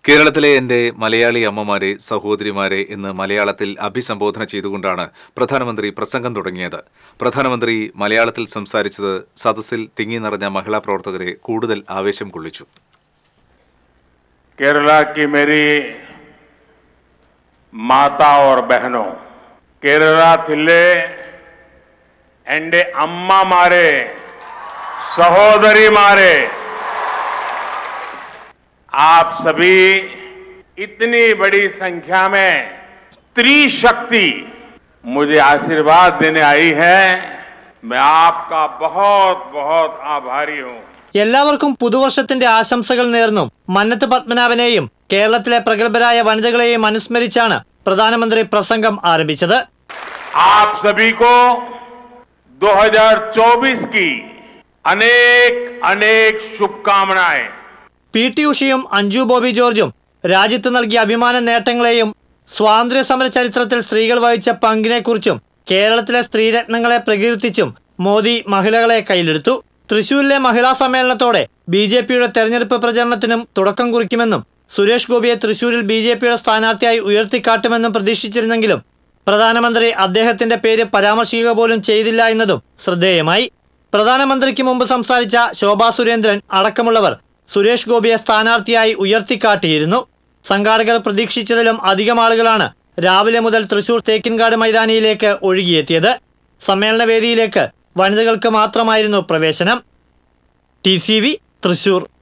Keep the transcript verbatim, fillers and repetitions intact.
കേരളത്തിലെ എന്റെ മലയാളി അമ്മമാരെ സഹോദരിമാരെ എന്ന് മലയാളത്തിൽ അഭിസംബോധന ചെയ്തുകൊണ്ടാണ് പ്രധാനമന്ത്രി പ്രസംഗം തുടങ്ങിയത്. പ്രധാനമന്ത്രി മലയാളത്തിൽ സംസാരിച്ചത് സദസ്സിൽ തിങ്ങി നിറഞ്ഞ മഹിളാ പ്രവർത്തകരെ കൂടുതൽ ആവേശം കൊള്ളിച്ചു. കേരള की मेरी माता और बहनों, കേരളത്തിലെ എന്റെ അമ്മമാരെ സഹോദരിമാരെ, आप सभी इतनी बड़ी संख्या में स्त्री शक्ति मुझे आशीर्वाद देने आई है. मैं आपका बहुत बहुत आभारी हूं. എല്ലാവർക്കും പുതുവർഷത്തിന്റെ ആശംസകൾ നേർന്നു. മന്നത്ത് പത്മനാഭനെയും കേരളത്തിലെ പ്രഗത്ഭരായ വനിതകളെയും അനുസ്മരിച്ചാണ് പ്രധാനമന്ത്രി പ്രസംഗം ആരംഭിച്ചത്. आप सभी को दो हज़ार चौबीस की अनेक अनेक शुभकामनाएं. പി ടി ഉഷയും അഞ്ജു ബോബി ജോർജും രാജ്യത്ത് നൽകിയ അഭിമാന നേട്ടങ്ങളെയും സ്വാതന്ത്ര്യ സമര ചരിത്രത്തിൽ സ്ത്രീകൾ വഹിച്ച പങ്കിനെക്കുറിച്ചും കേരളത്തിലെ സ്ത്രീരത്നങ്ങളെ പ്രകീർത്തിച്ചും മോദി മഹിളകളെ കയ്യിലെടുത്തു. തൃശൂരിലെ മഹിളാ സമ്മേളനത്തോടെ ബി ജെ പിയുടെ തെരഞ്ഞെടുപ്പ് പ്രചരണത്തിനും തുടക്കം കുറിക്കുമെന്നും സുരേഷ് ഗോപിയെ തൃശൂരിൽ ബി ജെ പിയുടെ സ്ഥാനാർത്ഥിയായി ഉയർത്തിക്കാട്ടുമെന്നും പ്രതീക്ഷിച്ചിരുന്നെങ്കിലും പ്രധാനമന്ത്രി അദ്ദേഹത്തിന്റെ പേര് പരാമർശിക്കുക പോലും ചെയ്തില്ല എന്നതും ശ്രദ്ധേയമായി. പ്രധാനമന്ത്രിക്ക് മുമ്പ് സംസാരിച്ച ശോഭാ സുരേന്ദ്രൻ അടക്കമുള്ളവർ സുരേഷ് ഗോപിയെ സ്ഥാനാർത്ഥിയായി ഉയർത്തിക്കാട്ടിയിരുന്നു. സംഘാടകർ പ്രതീക്ഷിച്ചതിലും അധികം ആളുകളാണ് രാവിലെ മുതൽ തൃശൂർ തേക്കിൻകാട് മൈതാനിയിലേക്ക് ഒഴുകിയെത്തിയത്. സമ്മേളന വേദിയിലേക്ക് വനിതകൾക്ക് മാത്രമായിരുന്നു പ്രവേശനം. ടി സി വി തൃശൂർ.